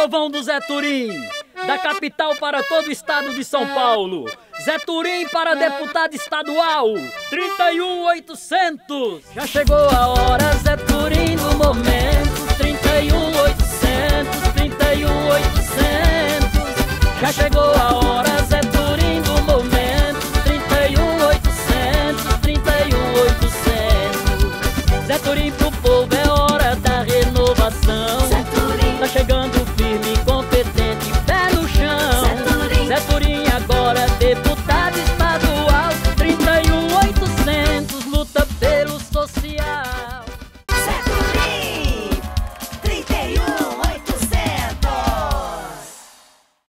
povão do Zé Turim, da capital para todo o estado de São Paulo. Zé Turim para deputado estadual, 31800. Já chegou a hora, Zé Turim, do momento, 31800, 31800. Já chegou a hora.